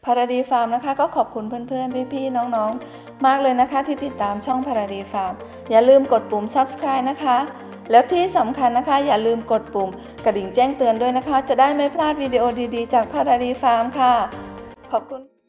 พาราดีฟาร์มนะคะก็ขอบคุณเพื่อนๆพี่ๆน้องๆมากเลยนะคะที่ติดตามช่องพาราดีฟาร์มอย่าลืมกดปุ่ม Subscribe นะคะแล้วที่สำคัญนะคะอย่าลืมกดปุ่มกระดิ่งแจ้งเตือนด้วยนะคะจะได้ไม่พลาดวิดีโอดีๆจากพาราดีฟาร์มค่ะขอบคุณ